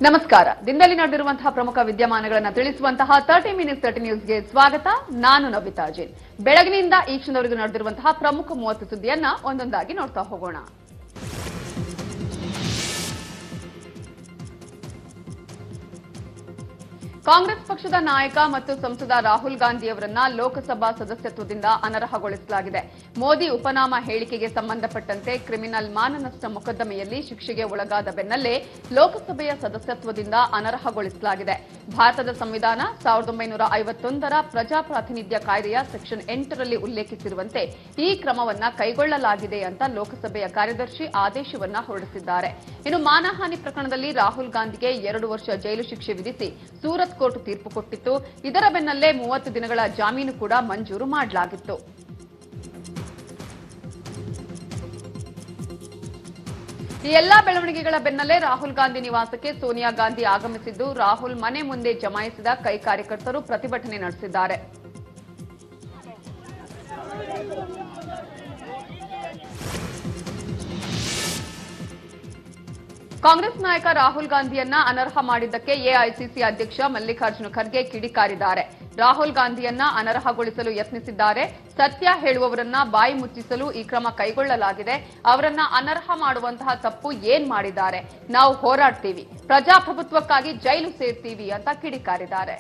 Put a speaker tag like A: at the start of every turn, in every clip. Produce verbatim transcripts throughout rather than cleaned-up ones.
A: ನಮಸ್ಕಾರ. ದಿನದಲ್ಲಿ ನಡೆದಿರುವಂತಹ ಪ್ರಮುಖ ವಿದ್ಯಮಾನಗಳನ್ನು ತಿಳಿಸುವಂತಹ ತರ್ಟಿ ಮಿನಿಟ್ಸ್ ತರ್ಟಿ ನ್ಯೂಸ್ಗೆ ಸ್ವಾಗತ. ನಾನು ನವಿತಾ ಜೈನ್. ಬೆಳಗಿನಿಂದ ಈ ಕ್ಷಣದವರೆಗೂ ನಡೆದಿರುವಂತಹ ಪ್ರಮುಖ ಮೂವತ್ತು ಸುದ್ದಿಯನ್ನ ಒಂದೊಂದಾಗಿ ನೋಡ್ತಾ ಹೋಗೋಣ. ಕಾಂಗ್ರೆಸ್ ಪಕ್ಷದ ನಾಯಕ ಮತ್ತು ಸಂಸದ ರಾಹುಲ್ ಗಾಂಧಿ ಅವರನ್ನ ಲೋಕಸಭಾ ಸದಸ್ಯತ್ವದಿಂದ ಅನರ್ಹಗೊಳಿಸಲಾಗಿದೆ. ಮೋದಿ ಉಪನಾಮ ಹೇಳಿಕೆಗೆ ಸಂಬಂಧಪಟ್ಟಂತೆ ಕ್ರಿಮಿನಲ್ ಮಾನನಷ್ಟ ಮೊಕದ್ದಮೆಯಲ್ಲಿ ಶಿಕ್ಷೆಗೆ ಒಳಗಾದ ಬೆನ್ನಲ್ಲೇ ಲೋಕಸಭೆಯ ಸದಸ್ಯತ್ವದಿಂದ ಅನರ್ಹಗೊಳಿಸಲಾಗಿದೆ. ಭಾರತದ ಸಂವಿಧಾನ ಸಾವಿರದ ಒಂಬೈನೂರ ಐವತ್ತೊಂದರ ಪ್ರಜಾಪ್ರಾತಿನಿಧ್ಯ ಕಾಯ್ದೆಯ ಸೆಕ್ಷನ್ ಎಂಟರಲ್ಲಿ ಉಲ್ಲೇಖಿಸಿರುವಂತೆ ಈ ಕ್ರಮವನ್ನ ಕೈಗೊಳ್ಳಲಾಗಿದೆ ಅಂತ ಲೋಕಸಭೆಯ ಕಾರ್ಯದರ್ಶಿ ಆದೇಶವನ್ನ ಹೊರಡಿಸಿದ್ದಾರೆ. ಇನ್ನು ಮಾನಹಾನಿ ಪ್ರಕರಣದಲ್ಲಿ ರಾಹುಲ್ ಗಾಂಧಿಗೆ ಎರಡು ವರ್ಷ ಜೈಲು ಶಿಕ್ಷೆ ವಿಧಿಸಿ ಸೂರತ್ ಕೋರ್ಟ್ ತೀರ್ಪು ಕೊಟ್ಟಿತ್ತು. ಇದರ ಬೆನ್ನಲ್ಲೇ ಮೂವತ್ತು ದಿನಗಳ ಜಾಮೀನು ಕೂಡ ಮಂಜೂರು ಮಾಡಲಾಗಿತ್ತು. ಈ ಎಲ್ಲಾ ಬೆಳವಣಿಗೆಗಳ ಬೆನ್ನಲ್ಲೇ ರಾಹುಲ್ ಗಾಂಧಿ ನಿವಾಸಕ್ಕೆ ಸೋನಿಯಾ ಗಾಂಧಿ ಆಗಮಿಸಿದ್ದು, ರಾಹುಲ್ ಮನೆ ಮುಂದೆ ಜಮಾಯಿಸಿದ ಕೈ ಕಾರ್ಯಕರ್ತರು ಪ್ರತಿಭಟನೆ ನಡೆಸಿದ್ದಾರೆ. ಕಾಂಗ್ರೆಸ್ ನಾಯಕ ರಾಹುಲ್ ಗಾಂಧಿಯನ್ನ ಅನರ್ಹ ಮಾಡಿದ್ದಕ್ಕೆ ಎಐಸಿಸಿ ಅಧ್ಯಕ್ಷ ಮಲ್ಲಿಕಾರ್ಜುನ ಖರ್ಗೆ ಕಿಡಿಕಾರಿದ್ದಾರೆ. ರಾಹುಲ್ ಗಾಂಧಿಯನ್ನ ಅನರ್ಹಗೊಳಿಸಲು ಯತ್ನಿಸಿದ್ದಾರೆ. ಸತ್ಯ ಹೇಳುವವರನ್ನ ಬಾಯಿ ಮುಚ್ಚಿಸಲು ಈ ಕ್ರಮ ಕೈಗೊಳ್ಳಲಾಗಿದೆ. ಅವರನ್ನ ಅನರ್ಹ ಮಾಡುವಂತಹ ತಪ್ಪು ಏನ್ ಮಾಡಿದ್ದಾರೆ? ನಾವು ಹೋರಾಡ್ತೀವಿ, ಪ್ರಜಾಪ್ರಭುತ್ವಕ್ಕಾಗಿ ಜೈಲು ಸೇರ್ತೀವಿ ಅಂತ ಕಿಡಿಕಾರಿದ್ದಾರೆ.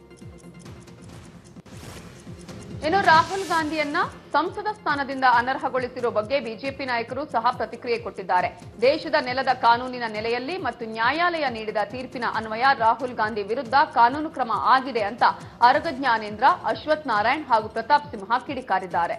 A: ಇನ್ನು ರಾಹುಲ್ ಗಾಂಧಿಯನ್ನ ಸಂಸದ ಸ್ಥಾನದಿಂದ ಅನರ್ಹಗೊಳಿಸಿರುವ ಬಗ್ಗೆ ಬಿಜೆಪಿ ನಾಯಕರು ಸಹ ಪ್ರತಿಕ್ರಿಯೆ ಕೊಟ್ಟಿದ್ದಾರೆ. ದೇಶದ ನೆಲದ ಕಾನೂನಿನ ನೆಲೆಯಲ್ಲಿ ಮತ್ತು ನ್ಯಾಯಾಲಯ ನೀಡಿದ ತೀರ್ಪಿನ ಅನ್ವಯ ರಾಹುಲ್ ಗಾಂಧಿ ವಿರುದ್ಧ ಕಾನೂನು ಕ್ರಮ ಆಗಿದೆ ಅಂತ ಅರಗ ಜ್ಞಾನೇಂದ್ರ, ಅಶ್ವಥ್ ನಾರಾಯಣ್ ಹಾಗೂ ಪ್ರತಾಪ್ ಸಿಂಹ ಕಿಡಿಕಾರಿದ್ದಾರೆ.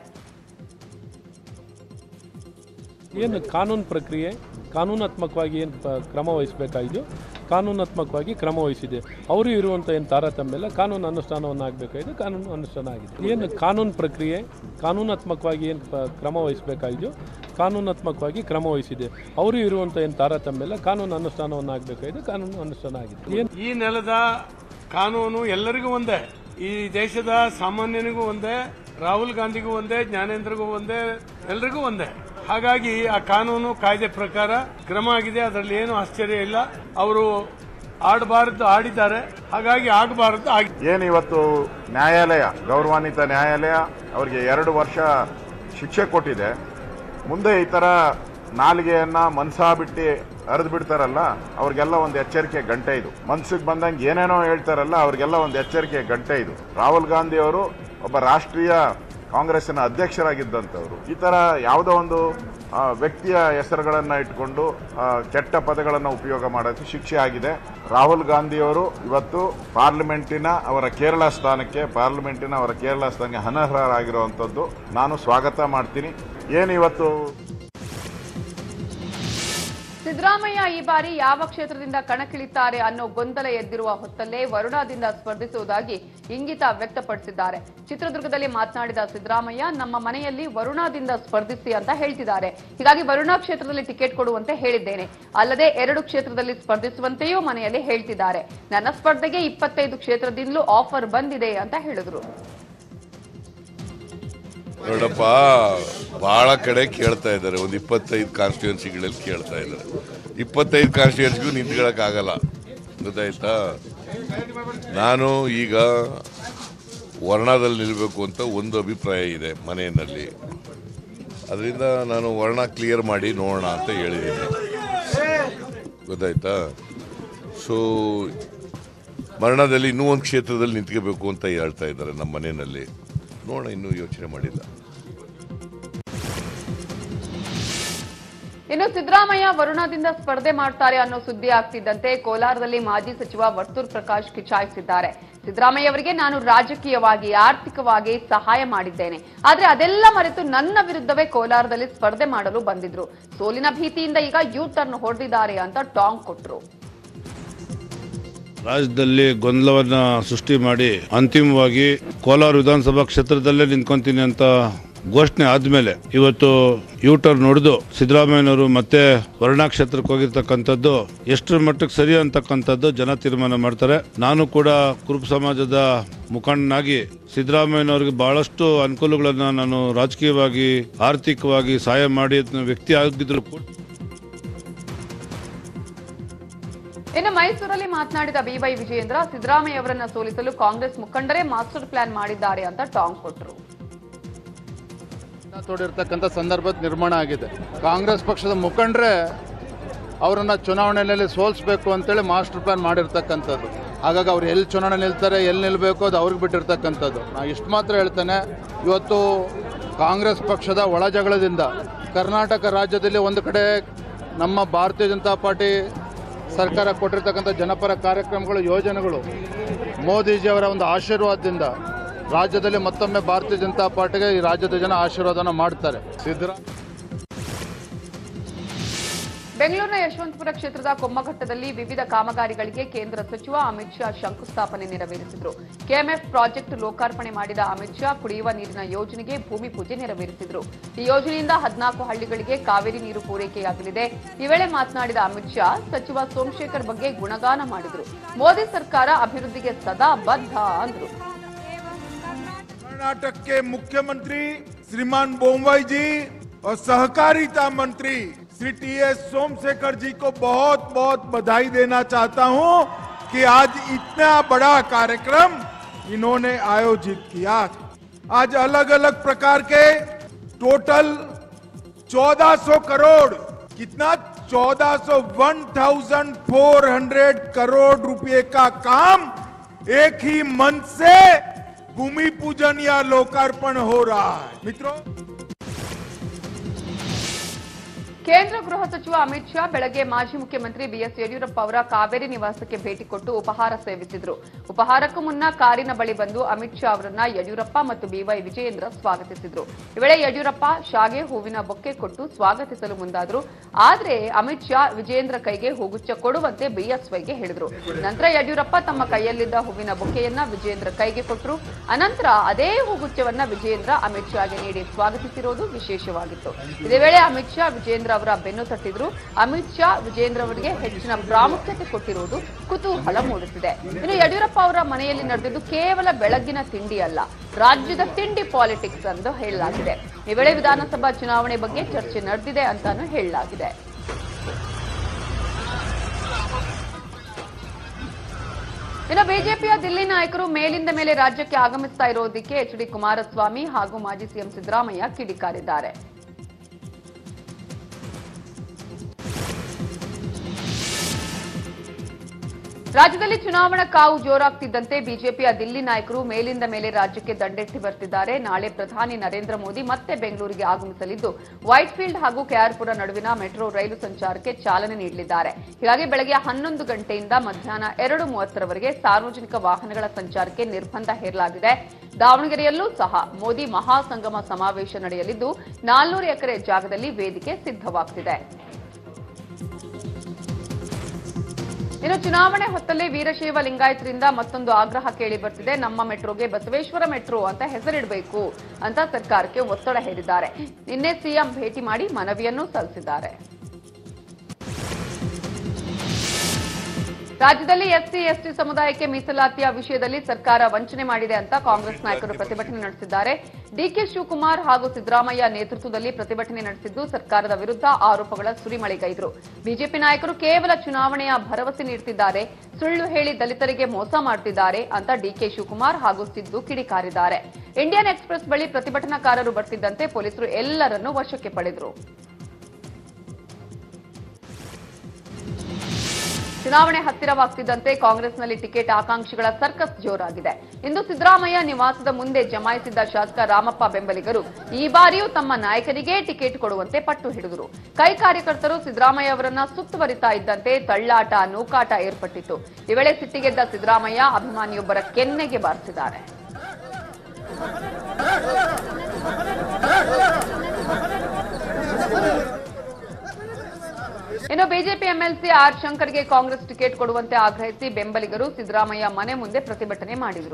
B: ಏನು ಕಾನೂನು ಪ್ರಕ್ರಿಯೆ ಕಾನೂನಾತ್ಮಕವಾಗಿ ಏನು ಕ್ರಮ ವಹಿಸಬೇಕಾಗಿದೆಯೋ ಕಾನೂನಾತ್ಮಕವಾಗಿ ಕ್ರಮ ವಹಿಸಿದೆ. ಅವರು ಇರುವಂಥ ಏನು ತಾರತಮ್ಯ ಇಲ್ಲ, ಕಾನೂನು ಅನುಷ್ಠಾನವನ್ನು ಆಗಬೇಕಾಗಿದೆ, ಕಾನೂನು ಅನುಷ್ಠಾನ ಆಗಿದೆ. ಏನು ಕಾನೂನು ಪ್ರಕ್ರಿಯೆ ಕಾನೂನಾತ್ಮಕವಾಗಿ ಏನು ಕ್ರಮ ವಹಿಸಬೇಕಾಗಿದೆಯೋ ಕಾನೂನಾತ್ಮಕವಾಗಿ ಕ್ರಮ ವಹಿಸಿದೆ. ಅವರು ಇರುವಂಥ ಏನು ತಾರತಮ್ಯ ಇಲ್ಲ, ಕಾನೂನು ಅನುಷ್ಠಾನವನ್ನು ಆಗಬೇಕಾಗಿದೆ, ಕಾನೂನು ಅನುಷ್ಠಾನ ಆಗಿದೆ.
C: ಈ ನೆಲದ ಕಾನೂನು ಎಲ್ಲರಿಗೂ ಒಂದೇ, ಈ ದೇಶದ ಸಾಮಾನ್ಯನಿಗೂ ಒಂದೇ, ರಾಹುಲ್ ಗಾಂಧಿಗೂ ಒಂದೇ, ಜ್ಞಾನೇಂದ್ರಗೂ ಒಂದೇ, ಎಲ್ರಿಗೂ ಒಂದೇ. ಹಾಗಾಗಿ ಆ ಕಾನೂನು ಕಾಯ್ದೆ ಪ್ರಕಾರ ಕ್ರಮ ಆಗಿದೆ. ಅದರಲ್ಲಿ ಏನು ಆಶ್ಚರ್ಯ ಇಲ್ಲ. ಅವರು ಆಡಬಾರದು ಆಡಿದ್ದಾರೆ, ಹಾಗಾಗಿ ಆಗಬಾರದು ಆಗಿದೆ.
D: ಏನು ಇವತ್ತು ನ್ಯಾಯಾಲಯ, ಗೌರವಾನ್ವಿತ ನ್ಯಾಯಾಲಯ ಅವರಿಗೆ ಎರಡು ವರ್ಷ ಶಿಕ್ಷೆ ಕೊಟ್ಟಿದೆ. ಮುಂದೆ ಈ ತರ ನಾಲಿಗೆಯನ್ನ ಮನ್ಸಾ ಬಿಟ್ಟು ಅರೆದು ಬಿಡ್ತಾರಲ್ಲ, ಅವ್ರಿಗೆಲ್ಲ ಒಂದು ಎಚ್ಚರಿಕೆ ಗಂಟೆ ಇದು. ಮನ್ಸಿಗೆ ಬಂದಂಗೆ ಏನೇನೋ ಹೇಳ್ತಾರಲ್ಲ, ಅವ್ರಿಗೆಲ್ಲ ಒಂದು ಎಚ್ಚರಿಕೆ ಗಂಟೆ ಇದು. ರಾಹುಲ್ ಗಾಂಧಿ ಅವರು ಒಬ್ಬ ರಾಷ್ಟ್ರೀಯ ಕಾಂಗ್ರೆಸ್ಸಿನ ಅಧ್ಯಕ್ಷರಾಗಿದ್ದಂಥವ್ರು. ಈ ತರ ಯಾವುದೋ ಒಂದು ವ್ಯಕ್ತಿಯ ಹೆಸರುಗಳನ್ನ ಇಟ್ಕೊಂಡು ಕೆಟ್ಟ ಪದಗಳನ್ನು ಉಪಯೋಗ ಮಾಡೋಕ್ಕೆ ಶಿಕ್ಷೆ ಆಗಿದೆ. ರಾಹುಲ್ ಗಾಂಧಿಯವರು ಇವತ್ತು ಪಾರ್ಲಿಮೆಂಟಿನ ಅವರ ಕೇರಳ ಸ್ಥಾನಕ್ಕೆ ಪಾರ್ಲಿಮೆಂಟಿನ ಅವರ ಕೇರಳ ಸ್ಥಾನಕ್ಕೆ ಅನರ್ಹರಾಗಿರುವಂಥದ್ದು ನಾನು ಸ್ವಾಗತ ಮಾಡ್ತೀನಿ. ಏನು ಇವತ್ತು
A: ಸಿದ್ದರಾಮಯ್ಯ ಈ ಬಾರಿ ಯಾವ ಕ್ಷೇತ್ರದಿಂದ ಕಣಕ್ಕಿಳಿತಾರೆ ಅನ್ನೋ ಗೊಂದಲ ಎದ್ದಿರುವ ಹೊತ್ತಲ್ಲೇ ವರುಣಾದಿಂದ ಸ್ಪರ್ಧಿಸುವುದಾಗಿ ಇಂಗಿತ ವ್ಯಕ್ತಪಡಿಸಿದ್ದಾರೆ. ಚಿತ್ರದುರ್ಗದಲ್ಲಿ ಮಾತನಾಡಿದ ಸಿದ್ದರಾಮಯ್ಯ, ನಮ್ಮ ಮನೆಯಲ್ಲಿ ವರುಣಾದಿಂದ ಸ್ಪರ್ಧಿಸಿ ಅಂತ ಹೇಳ್ತಿದ್ದಾರೆ. ಹೀಗಾಗಿ ವರುಣಾ ಕ್ಷೇತ್ರದಲ್ಲಿ ಟಿಕೆಟ್ ಕೊಡುವಂತೆ ಹೇಳಿದ್ದೇನೆ. ಅಲ್ಲದೆ ಎರಡು ಕ್ಷೇತ್ರದಲ್ಲಿ ಸ್ಪರ್ಧಿಸುವಂತೆಯೂ ಮನೆಯಲ್ಲಿ ಹೇಳ್ತಿದ್ದಾರೆ. ನನ್ನ ಸ್ಪರ್ಧೆಗೆ ಇಪ್ಪತ್ತೈದು ಕ್ಷೇತ್ರದಿಂದಲೂ ಆಫರ್ ಬಂದಿದೆ ಅಂತ ಹೇಳಿದ್ರು.
E: ನೋಡಪ್ಪ, ಬಹಳ ಕಡೆ ಕೇಳ್ತಾ ಇದ್ದಾರೆ, ಒಂದು ಇಪ್ಪತ್ತೈದು ಕಾನ್ಸ್ಟಿಟ್ಯೂನ್ಸಿಗಳಲ್ಲಿ ಕೇಳ್ತಾ ಇದ್ದಾರೆ. ಇಪ್ಪತ್ತೈದು ಕಾನ್ಸ್ಟಿಟ್ಯೂನ್ಸಿಗೂ ನಿಂತ್ಕೊಳ್ಳೋಕ್ಕಾಗಲ್ಲ, ಗೊತ್ತಾಯ್ತಾ? ನಾನು ಈಗ ವರ್ಣದಲ್ಲಿ ನಿಲ್ಲಬೇಕು ಅಂತ ಒಂದು ಅಭಿಪ್ರಾಯ ಇದೆ ಮನೆಯಲ್ಲಿ. ಅದರಿಂದ ನಾನು ವರ್ಣ ಕ್ಲಿಯರ್ ಮಾಡಿ ನೋಡೋಣ ಅಂತ ಹೇಳಿದ್ದೀನಿ, ಗೊತ್ತಾಯ್ತಾ? ಸೊ ವರ್ಣದಲ್ಲಿ ಇನ್ನೂ ಒಂದು ಕ್ಷೇತ್ರದಲ್ಲಿ ನಿಂತ್ಕೋಬೇಕು ಅಂತ ಹೇಳ್ತಾ ಇದ್ದಾರೆ ನಮ್ಮ ಮನೆಯಲ್ಲಿ. ನೋಡೋಣ, ಇನ್ನೂ ಯೋಚನೆ ಮಾಡಿಲ್ಲ.
A: ಇನ್ನು ಸಿದ್ದರಾಮಯ್ಯ ವರುಣಾದಿಂದ ಸ್ಪರ್ಧೆ ಮಾಡ್ತಾರೆ ಅನ್ನೋ ಸುದ್ದಿ ಆಗ್ತಿದ್ದಂತೆ ಕೋಲಾರದಲ್ಲಿ ಮಾಜಿ ಸಚಿವ ವರ್ತೂರ್ ಪ್ರಕಾಶ್ ಕಿಚಾಯಿಸಿದ್ದಾರೆ. ಸಿದ್ದರಾಮಯ್ಯ ಅವರಿಗೆ ನಾನು ರಾಜಕೀಯವಾಗಿ ಆರ್ಥಿಕವಾಗಿ ಸಹಾಯ ಮಾಡಿದ್ದೇನೆ, ಆದ್ರೆ ಅದೆಲ್ಲ ಮರೆತು ನನ್ನ ವಿರುದ್ಧವೇ ಕೋಲಾರದಲ್ಲಿ ಸ್ಪರ್ಧೆ ಮಾಡಲು ಬಂದಿದ್ರು. ಸೋಲಿನ ಭೀತಿಯಿಂದ ಈಗ ಯೂ ಟರ್ನ್ ಹೊಡೆದಿದ್ದಾರೆ ಅಂತ ಟಾಂಗ್ ಕೊಟ್ರು.
F: ರಾಜ್ಯದಲ್ಲಿ ಗೊಂದಲವನ್ನ ಸೃಷ್ಟಿ ಮಾಡಿ ಅಂತಿಮವಾಗಿ ಕೋಲಾರ ವಿಧಾನಸಭಾ ಕ್ಷೇತ್ರದಲ್ಲೇ ನಿಂತ್ಕೊಂತೀನಿ ಅಂತ ಘೋಷಣೆ ಆದ್ಮೇಲೆ ಇವತ್ತು ಯೂಟರ್ನ್ ಹೊಡೆದು ಸಿದ್ದರಾಮಯ್ಯನವರು ಮತ್ತೆ ವರ್ಣಾ ಕ್ಷೇತ್ರಕ್ಕೆ ಹೋಗಿರ್ತಕ್ಕಂಥದ್ದು ಎಷ್ಟರ ಮಟ್ಟಕ್ಕೆ ಸರಿ ಅಂತಕ್ಕಂಥದ್ದು ಜನ ತೀರ್ಮಾನ ಮಾಡ್ತಾರೆ. ನಾನು ಕೂಡ ಕುರುಬ ಸಮಾಜದ ಮುಖಂಡನಾಗಿ ಸಿದ್ದರಾಮಯ್ಯನವರಿಗೆ ಬಹಳಷ್ಟು ಅನುಕೂಲಗಳನ್ನ ನಾನು ರಾಜಕೀಯವಾಗಿ ಆರ್ಥಿಕವಾಗಿ ಸಹಾಯ ಮಾಡಿ ವ್ಯಕ್ತಿ ಆಗಿದ್ರು
A: ಇನ್ನು ಮೈಸೂರಲ್ಲಿ ಮಾತನಾಡಿದ ಬಿವೈ ವಿಜಯೇಂದ್ರ, ಸಿದ್ದರಾಮಯ್ಯ ಅವರನ್ನ ಸೋಲಿಸಲು ಕಾಂಗ್ರೆಸ್ ಮುಖಂಡರೇ ಮಾಸ್ಟರ್ ಪ್ಲಾನ್ ಮಾಡಿದ್ದಾರೆ ಅಂತ ಟಾಂಗ್ ಕೊಟ್ಟರು.
G: ತೋಡಿರ್ತಕ್ಕಂಥ ಸಂದರ್ಭ ನಿರ್ಮಾಣ ಆಗಿದೆ. ಕಾಂಗ್ರೆಸ್ ಪಕ್ಷದ ಮುಖಂಡರೇ ಅವರನ್ನು ಚುನಾವಣೆಯಲ್ಲಿ ಸೋಲಿಸಬೇಕು ಅಂತೇಳಿ ಮಾಸ್ಟರ್ ಪ್ಲಾನ್ ಮಾಡಿರ್ತಕ್ಕಂಥದ್ದು. ಹಾಗಾಗಿ ಅವ್ರು ಎಲ್ಲಿ ಚುನಾವಣೆ ನಿಲ್ತಾರೆ, ಎಲ್ಲಿ ನಿಲ್ಲಬೇಕು ಅದು ಅವ್ರಿಗೆ ಬಿಟ್ಟಿರ್ತಕ್ಕಂಥದ್ದು. ನಾನು ಇಷ್ಟು ಮಾತ್ರ ಹೇಳ್ತೇನೆ, ಇವತ್ತು ಕಾಂಗ್ರೆಸ್ ಪಕ್ಷದ ಒಳ ಜಗಳದಿಂದ ಕರ್ನಾಟಕ ರಾಜ್ಯದಲ್ಲಿ ಒಂದು ಕಡೆ ನಮ್ಮ ಭಾರತೀಯ ಜನತಾ ಪಾರ್ಟಿ ಸರ್ಕಾರ ಕೊಟ್ಟಿರ್ತಕ್ಕಂಥ ಜನಪರ ಕಾರ್ಯಕ್ರಮಗಳು, ಯೋಜನೆಗಳು, ಮೋದಿಜಿಯವರ ಒಂದು ಆಶೀರ್ವಾದದಿಂದ ರಾಜ್ಯದಲ್ಲಿ ಮತ್ತೊಮ್ಮೆ ಭಾರತೀಯ ಜನತಾ ಪಾರ್ಟಿಗೆ ಈ ರಾಜ್ಯದ ಜನ ಆಶೀರ್ವಾದನ ಮಾಡ್ತಾರೆ. ಸಿದ್ದರಾಮಯ್ಯ
A: ಬೆಂಗಳೂರಿನ ಯಶವಂತಪುರ ಕ್ಷೇತ್ರದ ಕೊಮ್ಮಘಟ್ಟದಲ್ಲಿ ವಿವಿಧ ಕಾಮಗಾರಿಗಳಿಗೆ ಕೇಂದ್ರ ಸಚಿವ ಅಮಿತ್ ಶಾ ಶಂಕುಸ್ಥಾಪನೆ ನೆರವೇರಿಸಿದರು. ಕೆಎಂಎಫ್ ಪ್ರಾಜೆಕ್ಟ್ ಲೋಕಾರ್ಪಣೆ ಮಾಡಿದ ಅಮಿತ್ ಶಾ ಕುಡಿಯುವ ನೀರಿನ ಯೋಜನೆಗೆ ಭೂಮಿ ಪೂಜೆ ನೆರವೇರಿಸಿದರು. ಈ ಯೋಜನೆಯಿಂದ ಹದಿನಾಲ್ಕು ಹಳ್ಳಿಗಳಿಗೆ ಕಾವೇರಿ ನೀರು ಪೂರೈಕೆಯಾಗಲಿದೆ. ಈ ವೇಳೆ ಮಾತನಾಡಿದ ಅಮಿತ್ ಶಾ ಸಚಿವ ಸೋಮಶೇಖರ್ ಬಗ್ಗೆ ಗುಣಗಾನ ಮಾಡಿದರು. ಮೋದಿ ಸರ್ಕಾರ ಅಭಿವೃದ್ಧಿಗೆ ಸದಾ ಬದ್ಧ ಅಂದರು.
H: कर्नाटक के मुख्यमंत्री श्रीमान बोमवाई जी और सहकारिता मंत्री श्री टी एस सोमशेखर जी को बहुत बहुत बधाई देना चाहता हूं कि आज इतना बड़ा कार्यक्रम इन्होंने आयोजित किया। आज अलग अलग प्रकार के टोटल चौदह सौ करोड़ कितना चौदह सौ one thousand four hundred crore रुपए का काम एक ही मंच से भूमि पूजन या लोकार्पण हो रहा है। मित्रों,
A: ಕೇಂದ್ರ ಗೃಹ ಸಚಿವ ಅಮಿತ್ ಶಾ ಬೆಳಗ್ಗೆ ಮಾಜಿ ಮುಖ್ಯಮಂತ್ರಿ ಬಿಎಸ್ ಯಡಿಯೂರಪ್ಪ ಅವರ ಕಾವೇರಿ ನಿವಾಸಕ್ಕೆ ಭೇಟಿ ಕೊಟ್ಟು ಉಪಹಾರ ಸೇವಿಸಿದರು. ಉಪಹಾರಕ್ಕೂ ಮುನ್ನ ಕಾರಿನ ಬಳಿ ಬಂದು ಅಮಿತ್ ಶಾ ಅವರನ್ನ ಯಡಿಯೂರಪ್ಪ ಮತ್ತು ಬಿವೈ ವಿಜಯೇಂದ್ರ ಸ್ವಾಗತಿಸಿದರು. ಈ ವೇಳೆ ಯಡಿಯೂರಪ್ಪ ಶಾಗೆ ಹೂವಿನ ಬೊಕ್ಕೆ ಕೊಟ್ಟು ಸ್ವಾಗತಿಸಲು ಮುಂದಾದರು. ಆದರೆ ಅಮಿತ್ ಶಾ ವಿಜಯೇಂದ್ರ ಕೈಗೆ ಹೂಗುಚ್ಛ ಕೊಡುವಂತೆ ಬಿಎಸ್ವೈಗೆ ಹೇಳಿದರು. ನಂತರ ಯಡಿಯೂರಪ್ಪ ತಮ್ಮ ಕೈಯಲ್ಲಿದ್ದ ಹೂವಿನ ಬೊಕ್ಕೆಯನ್ನ ವಿಜಯೇಂದ್ರ ಕೈಗೆ ಕೊಟ್ಟರು. ಅನಂತರ ಅದೇ ಹೂಗುಚ್ಛವನ್ನ ವಿಜಯೇಂದ್ರ ಅಮಿತ್ ಶಾಗೆ ನೀಡಿ ಸ್ವಾಗತಿಸಿರುವುದು ವಿಶೇಷವಾಗಿತ್ತು. ಇದೇ ವೇಳೆ ಅಮಿತ್ ಶಾ ವಿಜಯೇಂದ್ರ ಅವರ ಬೆನ್ನು ತಟ್ಟಿದ್ರು. ಅಮಿತ್ ಶಾ ವಿಜಯೇಂದ್ರ ಅವರಿಗೆ ಹೆಚ್ಚಿನ ಪ್ರಾಮುಖ್ಯತೆ ಕೊಟ್ಟಿರುವುದು ಕುತೂಹಲ ಮೂಡಿಸಿದೆ. ಇನ್ನು ಯಡಿಯೂರಪ್ಪ ಅವರ ಮನೆಯಲ್ಲಿ ನಡೆದಿದ್ದು ಕೇವಲ ಬೆಳಗ್ಗಿನ ತಿಂಡಿ ಅಲ್ಲ, ರಾಜ್ಯದ ತಿಂಡಿ ಪಾಲಿಟಿಕ್ಸ್ ಎಂದು ಹೇಳಲಾಗಿದೆ. ಈ ವೇಳೆ ವಿಧಾನಸಭಾ ಚುನಾವಣೆ ಬಗ್ಗೆ ಚರ್ಚೆ ನಡೆದಿದೆ ಅಂತಾನೂ ಹೇಳಲಾಗಿದೆ. ಇನ್ನು ಬಿಜೆಪಿಯ ದಿಲ್ಲಿ ನಾಯಕರು ಮೇಲಿಂದ ಮೇಲೆ ರಾಜ್ಯಕ್ಕೆ ಆಗಮಿಸ್ತಾ ಇರೋದಕ್ಕೆ ಎಚ್ ಡಿ ಕುಮಾರಸ್ವಾಮಿ ಹಾಗೂ ಮಾಜಿ ಸಿಎಂ ಸಿದ್ದರಾಮಯ್ಯ ಕಿಡಿಕಾರಿದ್ದಾರೆ. ರಾಜ್ಯದಲ್ಲಿ ಚುನಾವಣಾ ಕಾವು ಜೋರಾಗ್ತಿದ್ದಂತೆ ಬಿಜೆಪಿಯ ದಿಲ್ಲಿ ನಾಯಕರು ಮೇಲಿಂದ ಮೇಲೆ ರಾಜ್ಯಕ್ಕೆ ದಂಡೆತ್ತಿ ಬರ್ತಿದ್ದಾರೆ. ನಾಳೆ ಪ್ರಧಾನಿ ನರೇಂದ್ರ ಮೋದಿ ಮತ್ತೆ ಬೆಂಗಳೂರಿಗೆ ಆಗಮಿಸಲಿದ್ದು ವೈಟ್ಫೀಲ್ಡ್ ಹಾಗೂ ಕೆಆರ್ಪುರ ನಡುವಿನ ಮೆಟ್ರೋ ರೈಲು ಸಂಚಾರಕ್ಕೆ ಚಾಲನೆ ನೀಡಲಿದ್ದಾರೆ. ಹೀಗಾಗಿ ಬೆಳಗ್ಗೆ ಹನ್ನೊಂದು ಗಂಟೆಯಿಂದ ಮಧ್ಯಾಹ್ನ ಎರಡು ಮೂವತ್ತರವರೆಗೆ ಸಾರ್ವಜನಿಕ ವಾಹನಗಳ ಸಂಚಾರಕ್ಕೆ ನಿರ್ಬಂಧ ಹೇರಲಾಗಿದೆ. ದಾವಣಗೆರೆಯಲ್ಲೂ ಸಹ ಮೋದಿ ಮಹಾಸಂಗಮ ಸಮಾವೇಶ ನಡೆಯಲಿದ್ದು ನಾಲ್ನೂರು ಎಕರೆ ಜಾಗದಲ್ಲಿ ವೇದಿಕೆ ಸಿದ್ಧವಾಗುತ್ತಿದೆ. ಇನ್ನು ಚುನಾವಣೆ ಹೊತ್ತಲ್ಲಿ ವೀರಶೈವ ಲಿಂಗಾಯತರಿಂದ ಮತ್ತೊಂದು ಆಗ್ರಹ ಕೇಳಿ ಬರ್ತಿದೆ. ನಮ್ಮ ಮೆಟ್ರೋಗೆ ಬಸವೇಶ್ವರ ಮೆಟ್ರೋ ಅಂತ ಹೆಸರಿಡಬೇಕು ಅಂತ ಸರ್ಕಾರಕ್ಕೆ ಒತ್ತಡ ಹೇರಿದ್ದಾರೆ. ನಿನ್ನೆ ಸಿಎಂ ಭೇಟಿ ಮಾಡಿ ಮನವಿಯನ್ನು ಸಲ್ಲಿಸಿದ್ದಾರೆ. ರಾಜ್ಯದಲ್ಲಿ ಎಸ್ಸಿ ಎಸ್ಟಿ ಸಮುದಾಯಕ್ಕೆ ಮೀಸಲಾತಿಯ ವಿಷಯದಲ್ಲಿ ಸರ್ಕಾರ ವಂಚನೆ ಮಾಡಿದೆ ಅಂತ ಕಾಂಗ್ರೆಸ್ ನಾಯಕರು ಪ್ರತಿಭಟನೆ ನಡೆಸಿದ್ದಾರೆ. ಡಿಕೆ ಶಿವಕುಮಾರ್ ಹಾಗೂ ಸಿದ್ದರಾಮಯ್ಯ ನೇತೃತ್ವದಲ್ಲಿ ಪ್ರತಿಭಟನೆ ನಡೆಸಿದ್ದು ಸರ್ಕಾರದ ವಿರುದ್ಧ ಆರೋಪಗಳ ಸುರಿಮಳೆಗೈದರು. ಬಿಜೆಪಿ ನಾಯಕರು ಕೇವಲ ಚುನಾವಣೆಯ ಭರವಸೆ ನೀಡುತ್ತಿದ್ದಾರೆ, ಸುಳ್ಳು ಹೇಳಿ ದಲಿತರಿಗೆ ಮೋಸ ಮಾಡುತ್ತಿದ್ದಾರೆ ಅಂತ ಡಿಕೆ ಶಿವಕುಮಾರ್ ಹಾಗೂ ಸಿದ್ದು ಕಿಡಿಕಾರಿದ್ದಾರೆ. ಇಂಡಿಯನ್ ಎಕ್ಸ್‌ಪ್ರೆಸ್ ಬಳಿ ಪ್ರತಿಭಟನಾಕಾರರು ಬರ್ತಿದ್ದಂತೆ ಪೊಲೀಸರು ಎಲ್ಲರನ್ನೂ ವಶಕ್ಕೆ ಪಡೆದರು. ಚುನಾವಣೆ ಹತ್ತಿರವಾಗ್ತಿದ್ದಂತೆ ಕಾಂಗ್ರೆಸ್ನಲ್ಲಿ ಟಿಕೆಟ್ ಆಕಾಂಕ್ಷಿಗಳ ಸರ್ಕಸ್ ಜೋರಾಗಿದೆ. ಇಂದು ಸಿದ್ದರಾಮಯ್ಯ ನಿವಾಸದ ಮುಂದೆ ಜಮಾಯಿಸಿದ್ದ ಶಾಸಕ ರಾಮಪ್ಪ ಬೆಂಬಲಿಗರು ಈ ಬಾರಿಯೂ ತಮ್ಮ ನಾಯಕನಿಗೇ ಟಿಕೆಟ್ ಕೊಡುವಂತೆ ಪಟ್ಟು ಹಿಡಿದರು. ಕೈ ಕಾರ್ಯಕರ್ತರು ಸಿದ್ದರಾಮಯ್ಯ ಅವರನ್ನ ಸುತ್ತುವರಿತಾ ಇದ್ದಂತೆ ತಳ್ಳಾಟ, ನೂಕಾಟ ಏರ್ಪಟ್ಟಿತ್ತು. ಈ ವೇಳೆ ಸಿಟ್ಟಿಗೆದ್ದ ಸಿದ್ದರಾಮಯ್ಯ ಅಭಿಮಾನಿಯೊಬ್ಬರ ಕೆನ್ನೆಗೆ ಬಾರಿಸಿದ್ದಾರೆ. ಇನ್ನು ಬಿಜೆಪಿ ಎಂಎಲ್ಸಿ ಆರ್ ಶಂಕರ್ಗೆ ಕಾಂಗ್ರೆಸ್ ಟಿಕೆಟ್ ಕೊಡುವಂತೆ ಆಗ್ರಹಿಸಿ ಬೆಂಬಲಿಗರು ಸಿದ್ದರಾಮಯ್ಯ ಮನೆ ಮುಂದೆ ಪ್ರತಿಭಟನೆ ಮಾಡಿದರು.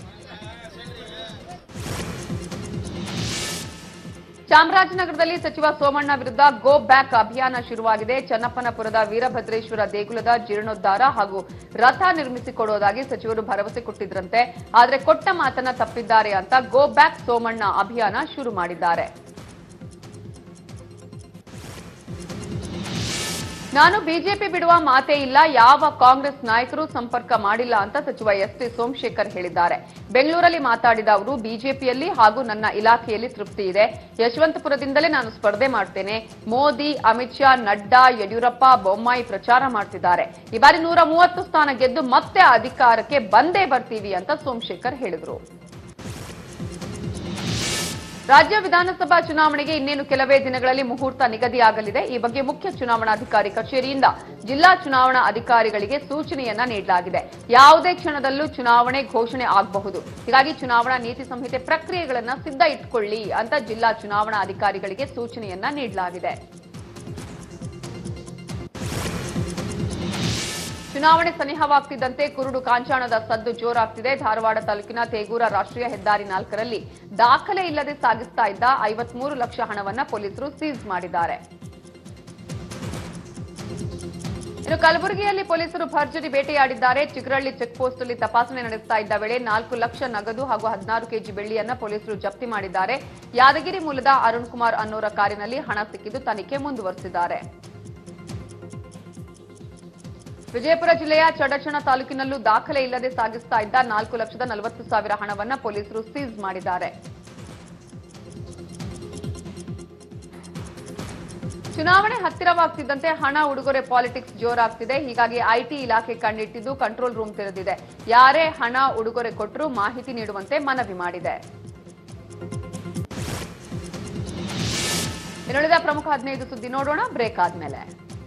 A: ಚಾಮರಾಜನಗರದಲ್ಲಿ ಸಚಿವ ಸೋಮಣ್ಣ ವಿರುದ್ಧ ಗೋ ಬ್ಯಾಕ್ ಅಭಿಯಾನ ಶುರುವಾಗಿದೆ. ಚನ್ನಪ್ಪನಪುರದ ವೀರಭದ್ರೇಶ್ವರ ದೇಗುಲದ ಜೀರ್ಣೋದ್ಧಾರ ಹಾಗೂ ರಥ ನಿರ್ಮಿಸಿಕೊಡುವುದಾಗಿ ಸಚಿವರು ಭರವಸೆ ಕೊಟ್ಟಿದ್ರಂತೆ. ಆದರೆ ಕೊಟ್ಟ ಮಾತನ್ನ ತಪ್ಪಿದ್ದಾರೆ ಅಂತ ಗೋ ಬ್ಯಾಕ್ ಸೋಮಣ್ಣ ಅಭಿಯಾನ ಶುರು ಮಾಡಿದ್ದಾರೆ. ನಾನು ಬಿಜೆಪಿ ಬಿಡುವ ಮಾತೇ ಇಲ್ಲ, ಯಾವ ಕಾಂಗ್ರೆಸ್ ನಾಯಕರು ಸಂಪರ್ಕ ಮಾಡಿಲ್ಲ ಅಂತ ಸಚಿವ ಎಸ್ ಟಿ ಸೋಮಶೇಖರ್ ಹೇಳಿದ್ದಾರೆ. ಬೆಂಗಳೂರಲ್ಲಿ ಮಾತಾಡಿದ ಅವರು, ಬಿಜೆಪಿಯಲ್ಲಿ ಹಾಗೂ ನನ್ನ ಇಲಾಖೆಯಲ್ಲಿ ತೃಪ್ತಿ ಇದೆ. ಯಶವಂತಪುರದಿಂದಲೇ ನಾನು ಸ್ಪರ್ಧೆ ಮಾಡ್ತೇನೆ. ಮೋದಿ, ಅಮಿತ್ ಶಾ, ನಡ್ಡಾ, ಯಡಿಯೂರಪ್ಪ, ಬೊಮ್ಮಾಯಿ ಪ್ರಚಾರ ಮಾಡ್ತಿದ್ದಾರೆ. ಈ ಬಾರಿ ನೂರ ಮೂವತ್ತು ಸ್ಥಾನ ಗೆದ್ದು ಮತ್ತೆ ಅಧಿಕಾರಕ್ಕೆ ಬಂದೇ ಬರ್ತೀವಿ ಅಂತ ಸೋಮಶೇಖರ್ ಹೇಳಿದರು. ರಾಜ್ಯ ವಿಧಾನಸಭಾ ಚುನಾವಣೆಗೆ ಇನ್ನೇನು ಕೆಲವೇ ದಿನಗಳಲ್ಲಿ ಮುಹೂರ್ತ ನಿಗದಿಯಾಗಲಿದೆ. ಈ ಬಗ್ಗೆ ಮುಖ್ಯ ಚುನಾವಣಾಧಿಕಾರಿ ಕಚೇರಿಯಿಂದ ಜಿಲ್ಲಾ ಚುನಾವಣಾ ಅಧಿಕಾರಿಗಳಿಗೆ ಸೂಚನೆಯನ್ನ ನೀಡಲಾಗಿದೆ. ಯಾವುದೇ ಕ್ಷಣದಲ್ಲೂ ಚುನಾವಣೆ ಘೋಷಣೆ ಆಗಬಹುದು. ಹೀಗಾಗಿ ಚುನಾವಣಾ ನೀತಿ ಸಂಹಿತೆ ಪ್ರಕ್ರಿಯೆಗಳನ್ನು ಸಿದ್ಧ ಇಟ್ಕೊಳ್ಳಿ ಅಂತ ಜಿಲ್ಲಾ ಚುನಾವಣಾ ಅಧಿಕಾರಿಗಳಿಗೆ ಸೂಚನೆಯನ್ನ ನೀಡಲಾಗಿದೆ. ಚುನಾವಣೆ ಸನಿಹವಾಗ್ತಿದ್ದಂತೆ ಕುರುಡು ಕಾಂಚಾಣದ ಸದ್ದು ಜೋರಾಗ್ತಿದೆ. ಧಾರವಾಡ ತಾಲೂಕಿನ ತೇಗೂರ ರಾಷ್ಟ್ರೀಯ ಹೆದ್ದಾರಿ ನಾಲ್ಕರಲ್ಲಿ ದಾಖಲೆ ಇಲ್ಲದೆ ಸಾಗಿಸ್ತಾ ಇದ್ದ ಐವತ್ಮೂರು ಲಕ್ಷ ಹಣವನ್ನು ಪೊಲೀಸರು ಸೀಸ್ ಮಾಡಿದ್ದಾರೆ. ಇನ್ನು ಕಲಬುರಗಿಯಲ್ಲಿ ಪೊಲೀಸರು ಭರ್ಜರಿ ಬೇಟೆಯಾಡಿದ್ದಾರೆ. ಚಿಗರಳ್ಳಿ ಚೆಕ್ಪೋಸ್ಟ್ ಅಲ್ಲಿ ತಪಾಸಣೆ ನಡೆಸ್ತಾ ಇದ್ದ ವೇಳೆ ನಾಲ್ಕು ಲಕ್ಷ ನಗದು ಹಾಗೂ ಹದಿನಾರು ಕೆಜಿ ಬೆಳ್ಳಿಯನ್ನ ಪೊಲೀಸರು ಜಪ್ತಿ ಮಾಡಿದ್ದಾರೆ. ಯಾದಗಿರಿ ಮೂಲದ ಅರುಣ್ ಕುಮಾರ್ ಅನ್ನೋರ ಕಾರಿನಲ್ಲಿ ಹಣ ಸಿಕ್ಕಿದ್ದು ತನಿಖೆ ಮುಂದುವರೆಸಿದ್ದಾರೆ. ವಿಜಯಪುರ ಜಿಲ್ಲೆಯ ಚಡಚಣ ತಾಲೂಕಿನಲ್ಲೂ ದಾಖಲೆ ಇಲ್ಲದೆ ಸಾಗಿಸ್ತಾ ಇದ್ದ ನಾಲ್ಕು ಲಕ್ಷದ ನಲವತ್ತು ಸಾವಿರ ಹಣವನ್ನು ಪೊಲೀಸರು ಸೀಸ್ ಮಾಡಿದ್ದಾರೆ. ಚುನಾವಣೆ ಹತ್ತಿರವಾಗ್ತಿದ್ದಂತೆ ಹಣ ಉಡುಗೊರೆ ಪಾಲಿಟಿಕ್ಸ್ ಜೋರಾಗ್ತಿದೆ. ಹೀಗಾಗಿ ಐಟಿ ಇಲಾಖೆ ಕಂಡಿಟ್ಟಿದ್ದು ಕಂಟ್ರೋಲ್ ರೂಮ್ ತೆರೆದಿದೆ. ಯಾರೇ ಹಣ ಉಡುಗೊರೆ ಕೊಟ್ಟರೂ ಮಾಹಿತಿ ನೀಡುವಂತೆ ಮನವಿ ಮಾಡಿದೆ. ಇನ್ನುಳಿದ ಪ್ರಮುಖ ಹದಿನೈದು ಸುದ್ದಿ ನೋಡೋಣ ಬ್ರೇಕ್ ಆದ್ಮೇಲೆ.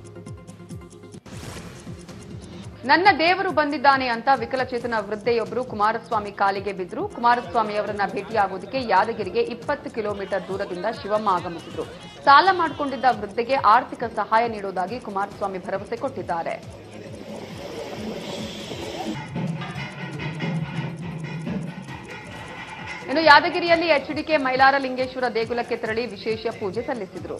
A: ನನ್ನ ದೇವರು ಬಂದಿದ್ದಾನೆ ಅಂತ ವಿಕಲಚೇತನ ವೃದ್ಧೆಯೊಬ್ಬರು ಕುಮಾರಸ್ವಾಮಿ ಕಾಲಿಗೆ ಬಿದ್ದರು. ಕುಮಾರಸ್ವಾಮಿ ಅವರನ್ನ ಭೇಟಿಯಾಗುವುದಕ್ಕೆ ಯಾದಗಿರಿಗೆ ಇಪ್ಪತ್ತು ಕಿಲೋಮೀಟರ್ ದೂರದಿಂದ ಶಿವಮ್ಮ ಆಗಮಿಸಿದ್ರು. ಸಾಲ ಮಾಡಿಕೊಂಡಿದ್ದ ವೃದ್ಧೆಗೆ ಆರ್ಥಿಕ ಸಹಾಯ ನೀಡುವುದಾಗಿ ಕುಮಾರಸ್ವಾಮಿ ಭರವಸೆ ಕೊಟ್ಟಿದ್ದಾರೆ. ಇನ್ನು ಯಾದಗಿರಿಯಲ್ಲಿ ಎಚ್ಡಿಕೆ ಮೈಲಾರಲಿಂಗೇಶ್ವರ ದೇಗುಲಕ್ಕೆ ತೆರಳಿ ವಿಶೇಷ ಪೂಜೆ ಸಲ್ಲಿಸಿದರು.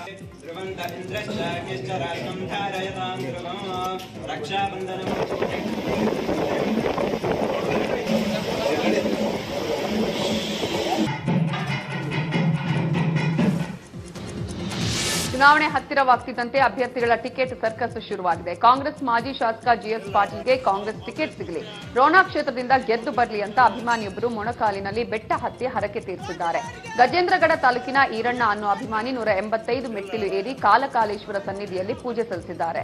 A: ಚುನಾವಣೆ ಹತ್ತಿರವಾಗ್ತಿದ್ದಂತೆ ಅಭ್ಯರ್ಥಿಗಳ ಟಿಕೆಟ್ ಸರ್ಕಸ್ ಶುರುವಾಗಿದೆ. ಕಾಂಗ್ರೆಸ್ ಮಾಜಿ ಶಾಸಕ ಜಿಎಸ್ ಪಾಟೀಲ್ಗೆ ಕಾಂಗ್ರೆಸ್ ಟಿಕೆಟ್ ಸಿಗಲಿ, ರೋಣ ಕ್ಷೇತ್ರದಿಂದ ಗೆದ್ದು ಬರಲಿ ಅಂತ ಅಭಿಮಾನಿಯೊಬ್ಬರು ಮೊಣಕಾಲಿನಲ್ಲಿ ಬೆಟ್ಟ ಹತ್ತಿ ಹರಕೆ ತೀರಿಸಿದ್ದಾರೆ. ಗಜೇಂದ್ರಗಡ ತಾಲೂಕಿನ ಈರಣ್ಣ ಅನ್ನೋ ಅಭಿಮಾನಿ ನೂರ ಎಂಬತ್ತೈದು ಮೆಟ್ಟಿಲು ಏರಿ ಕಾಲಕಾಲೇಶ್ವರ ಸನ್ನಿಧಿಯಲ್ಲಿ ಪೂಜೆ ಸಲ್ಲಿಸಿದ್ದಾರೆ.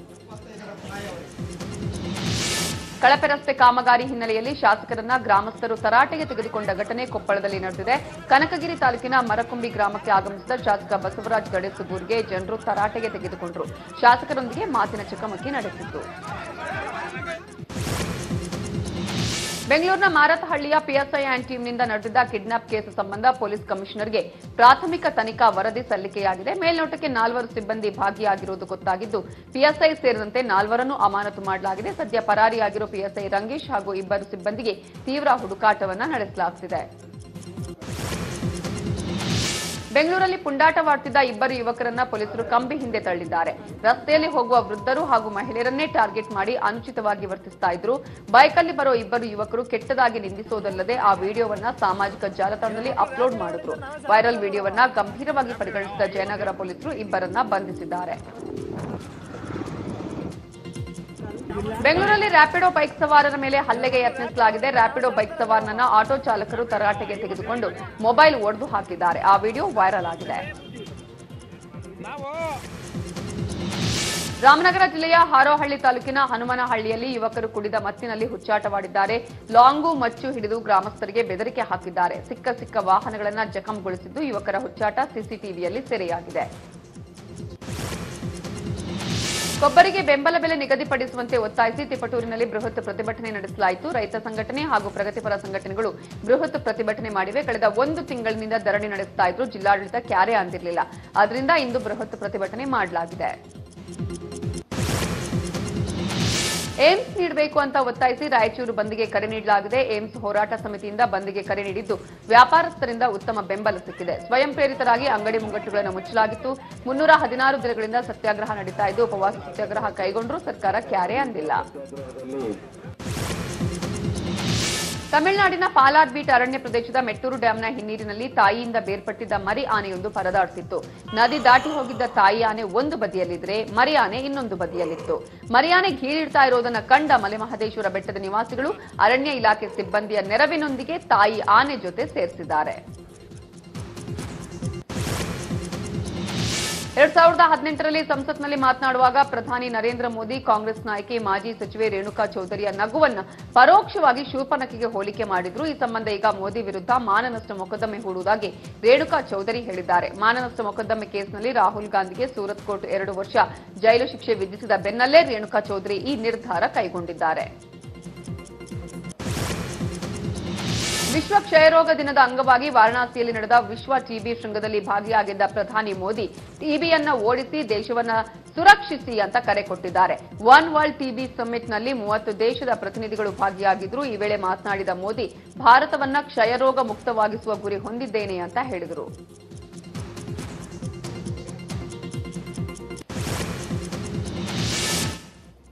A: ಕಳಪೆ ರಸ್ತೆ ಕಾಮಗಾರಿ ಹಿನ್ನೆಲೆಯಲ್ಲಿ ಶಾಸಕರನ್ನ ಗ್ರಾಮಸ್ಥರು ತರಾಟೆಗೆ ತೆಗೆದುಕೊಂಡ ಘಟನೆ ಕೊಪ್ಪಳದಲ್ಲಿ ನಡೆದಿದೆ. ಕನಕಗಿರಿ ತಾಲೂಕಿನ ಮರಕುಂಬಿ ಗ್ರಾಮಕ್ಕೆ ಆಗಮಿಸಿದ ಶಾಸಕ ಬಸವರಾಜ ಗಡೇಸುಗೂರ್ಗೆ ಜನರು ತರಾಟೆಗೆ ತೆಗೆದುಕೊಂಡರು. ಶಾಸಕರೊಂದಿಗೆ ಮಾತಿನ ಚಕಮಕಿ ನಡೆಸಿದ್ರು. ಬೆಂಗಳೂರಿನ ಮಾರತಹಳ್ಳಿಯ ಪಿಎಸ್ಐ ಆ್ಯಂಡ್ ಟೀಮ್ನಿಂದ ನಡೆದಿದ್ದ ಕಿಡ್ನಾಪ್ ಕೇಸ್ ಸಂಬಂಧ ಪೊಲೀಸ್ ಕಮಿಷನರ್ಗೆ ಪ್ರಾಥಮಿಕ ತನಿಖಾ ವರದಿ ಸಲ್ಲಿಕೆಯಾಗಿದೆ. ಮೇಲ್ನೋಟಕ್ಕೆ ನಾಲ್ವರು ಸಿಬ್ಬಂದಿ ಭಾಗಿಯಾಗಿರುವುದು ಗೊತ್ತಾಗಿದ್ದು ಪಿಎಸ್ಐ ಸೇರಿದಂತೆ ನಾಲ್ವರನ್ನು ಅಮಾನತು ಮಾಡಲಾಗಿದೆ. ಸದ್ಯ ಪರಾರಿಯಾಗಿರುವ ಪಿಎಸ್ಐ ರಂಗೇಶ್ ಹಾಗೂ ಇಬ್ಬರು ಸಿಬ್ಬಂದಿಗೆ ತೀವ್ರ ಹುಡುಕಾಟವನ್ನು ನಡೆಸಲಾಗುತ್ತಿದೆ. ಬೆಂಗಳೂರಲ್ಲಿ ಪುಂಡಾಟವಾಡ್ತಿದ್ದ ಇಬ್ಬರು ಯುವಕರನ್ನ ಪೊಲೀಸರು ಕಂಬಿ ಹಿಂದೆ ತಳ್ಳಿದ್ದಾರೆ. ರಸ್ತೆಯಲ್ಲಿ ಹೋಗುವ ವೃದ್ಧರು ಹಾಗೂ ಮಹಿಳೆಯರನ್ನೇ ಟಾರ್ಗೆಟ್ ಮಾಡಿ ಅನುಚಿತವಾಗಿ ವರ್ತಿಸ್ತಾ ಇದ್ರು. ಬೈಕಲ್ಲಿ ಬರೋ ಇಬ್ಬರು ಯುವಕರು ಕೆಟ್ಟದಾಗಿ ನಿಂದಿಸೋದಲ್ಲದೆ ಆ ವಿಡಿಯೋವನ್ನ ಸಾಮಾಜಿಕ ಜಾಲತಾಣದಲ್ಲಿ ಅಪ್ಲೋಡ್ ಮಾಡಿದ್ರು. ವೈರಲ್ ವಿಡಿಯೋವನ್ನ ಗಂಭೀರವಾಗಿ ಪರಿಗಣಿಸಿದ ಜಯನಗರ ಪೊಲೀಸರು ಇಬ್ಬರನ್ನ ಬಂಧಿಸಿದ್ದಾರೆ. ಬೆಂಗಳೂರಲ್ಲಿ ರ್ಯಾಪಿಡೋ ಬೈಕ್ ಸವಾರರ ಮೇಲೆ ಹಲ್ಲೆಗೆ ಯತ್ನಿಸಲಾಗಿದೆ. ರ್ಯಾಪಿಡೋ ಬೈಕ್ ಸವಾರನನ್ನ ಆಟೋ ಚಾಲಕರು ತರಾಟೆಗೆ ತೆಗೆದುಕೊಂಡು ಮೊಬೈಲ್ ಒಡೆದು ಹಾಕಿದ್ದಾರೆ. ಆ ವಿಡಿಯೋ ವೈರಲ್ ಆಗಿದೆ. ರಾಮನಗರ ಜಿಲ್ಲೆಯ ಹಾರೋಹಳ್ಳಿ ತಾಲೂಕಿನ ಹನುಮನಹಳ್ಳಿಯಲ್ಲಿ ಯುವಕರು ಕುಡಿದ ಮತ್ತಿನಲ್ಲಿ ಹುಚ್ಚಾಟವಾಡಿದ್ದಾರೆ. ಲಾಂಗು ಮಚ್ಚು ಹಿಡಿದು ಗ್ರಾಮಸ್ಥರಿಗೆ ಬೆದರಿಕೆ ಹಾಕಿದ್ದಾರೆ. ಸಿಕ್ಕ ಸಿಕ್ಕ ವಾಹನಗಳನ್ನು ಜಖಂಗೊಳಿಸಿದ್ದು ಯುವಕರ ಹುಚ್ಚಾಟ ಸಿಸಿಟಿವಿಯಲ್ಲಿ ಸೆರೆಯಾಗಿದೆ. ಕೊಬ್ಬರಿಗೆ ಬೆಂಬಲ ಬೆಲೆ ನಿಗದಿಪಡಿಸುವಂತೆ ಒತ್ತಾಯಿಸಿ ತಿಪಟೂರಿನಲ್ಲಿ ಬೃಹತ್ ಪ್ರತಿಭಟನೆ ನಡೆಸಲಾಯಿತು. ರೈತ ಸಂಘಟನೆ ಹಾಗೂ ಪ್ರಗತಿಪರ ಸಂಘಟನೆಗಳು ಬೃಹತ್ ಪ್ರತಿಭಟನೆ ಮಾಡಿವೆ. ಕಳೆದ ಒಂದು ತಿಂಗಳಿನಿಂದ ಧರಣಿ ನಡೆಸ್ತಾ ಇದ್ರು. ಜಿಲ್ಲಾಡಳಿತ ಕ್ಯಾರೆ ಅಂದಿರಲಿಲ್ಲ. ಆದ್ದರಿಂದ ಇಂದು ಬೃಹತ್ ಪ್ರತಿಭಟನೆ ಮಾಡಲಾಗಿದೆ. ಏಮ್ಸ್ ನೀಡಬೇಕು ಅಂತ ಒತ್ತಾಯಿಸಿ ರಾಯಚೂರು ಬಂದ್ಗೆ ಕರೆ ನೀಡಲಾಗಿದೆ. ಏಮ್ಸ್ ಹೋರಾಟ ಸಮಿತಿಯಿಂದ ಬಂದ್ಗೆ ಕರೆ ನೀಡಿದ್ದು ವ್ಯಾಪಾರಸ್ಥರಿಂದ ಉತ್ತಮ ಬೆಂಬಲ ಸಿಕ್ಕಿದೆ. ಸ್ವಯಂ ಪ್ರೇರಿತರಾಗಿ ಅಂಗಡಿ ಮುಂಗಟ್ಟುಗಳನ್ನು ಮುಚ್ಚಲಾಗಿತ್ತು. ಮುನ್ನೂರ ಹದಿನಾರು ದಿನಗಳಿಂದ ಸತ್ಯಾಗ್ರಹ ನಡೀತಾ ಇದ್ದು ಉಪವಾಸ ಸತ್ಯಾಗ್ರಹ ಕೈಗೊಂಡರೂ ಸರ್ಕಾರ ಕ್ಯಾರೆ ಅಂದಿಲ್ಲ. ತಮಿಳುನಾಡಿನ ಪಾಲಾರ್ಬೀಟ್ ಅರಣ್ಯ ಪ್ರದೇಶದ ಮೆಟ್ಟೂರು ಡ್ಯಾಂನ ಹಿನ್ನೀರಿನಲ್ಲಿ ತಾಯಿಯಿಂದ ಬೇರ್ಪಟ್ಟಿದ್ದ ಮರಿ ಆನೆಯೊಂದು ಪರದಾಡುತ್ತಿತ್ತು. ನದಿ ದಾಟಿ ಹೋಗಿದ್ದ ತಾಯಿ ಆನೆ ಒಂದು ಬದಿಯಲ್ಲಿದ್ದರೆ ಮರಿ ಆನೆ ಇನ್ನೊಂದು ಬದಿಯಲ್ಲಿತ್ತು. ಮರಿ ಆನೆ ಗೀಳಿಡ್ತಾ ಇರೋದನ್ನ ಕಂಡ ಮಲೆಮಹದೇಶ್ವರ ಬೆಟ್ಟದ ನಿವಾಸಿಗಳು ಅರಣ್ಯ ಇಲಾಖೆ ಸಿಬ್ಬಂದಿಯ ನೆರವಿನೊಂದಿಗೆ ತಾಯಿ ಆನೆ ಜೊತೆ ಸೇರಿಸಿದ್ದಾರೆ. ಎರಡ್ ಸಾವಿರದ ಹದಿನೆಂಟರಲ್ಲಿ ಸಂಸತ್ನಲ್ಲಿ ಮಾತನಾಡುವಾಗ ಪ್ರಧಾನಿ ನರೇಂದ್ರ ಮೋದಿ ಕಾಂಗ್ರೆಸ್ ನಾಯಕಿ ಮಾಜಿ ಸಚಿವೆ ರೇಣುಕಾ ಚೌಧರಿಯ ನಗುವನ್ನು ಪರೋಕ್ಷವಾಗಿ ಶೂರ್ಪನಖಿಗೆ ಹೋಲಿಕೆ ಮಾಡಿದ್ರು. ಈ ಸಂಬಂಧ ಈಗ ಮೋದಿ ವಿರುದ್ಧ ಮಾನನಷ್ಟ ಮೊಕದ್ದಮೆ ಹೂಡುವುದಾಗಿ ರೇಣುಕಾ ಚೌಧರಿ ಹೇಳಿದ್ದಾರೆ. ಮಾನನಷ್ಟ ಮೊಕದ್ದಮೆ ಕೇಸ್ನಲ್ಲಿ ರಾಹುಲ್ ಗಾಂಧಿಗೆ ಸೂರತ್ ಕೋರ್ಟ್ ಎರಡು ವರ್ಷ ಜೈಲು ಶಿಕ್ಷೆ ವಿಧಿಸಿದ ಬೆನ್ನಲ್ಲೇ ರೇಣುಕಾ ಚೌಧರಿ ಈ ನಿರ್ಧಾರ ಕೈಗೊಂಡಿದ್ದಾರೆ. ವಿಶ್ವ ಕ್ಷಯರೋಗ ದಿನದ ಅಂಗವಾಗಿ ವಾರಣಾಸಿಯಲ್ಲಿ ನಡೆದ ವಿಶ್ವ ಟಿಬಿ ಶೃಂಗದಲ್ಲಿ ಭಾಗಿಯಾಗಿದ್ದ ಪ್ರಧಾನಿ ಮೋದಿ ಟಿಬಿಯನ್ನ ಓಡಿಸಿ ದೇಶವನ್ನ ಸುರಕ್ಷಿಸಿ ಅಂತ ಕರೆ ಕೊಟ್ಟಿದ್ದಾರೆ. ಒನ್ ವರ್ಲ್ಡ್ ಟಿಬಿ ಸಮ್ಮಿಟ್ನಲ್ಲಿ ಮೂವತ್ತು ದೇಶದ ಪ್ರತಿನಿಧಿಗಳು ಭಾಗಿಯಾಗಿದ್ರು. ಈ ವೇಳೆ ಮಾತನಾಡಿದ ಮೋದಿ ಭಾರತವನ್ನ ಕ್ಷಯರೋಗ ಮುಕ್ತವಾಗಿಸುವ ಗುರಿ ಹೊಂದಿದ್ದೇನೆ ಅಂತ ಹೇಳಿದರು.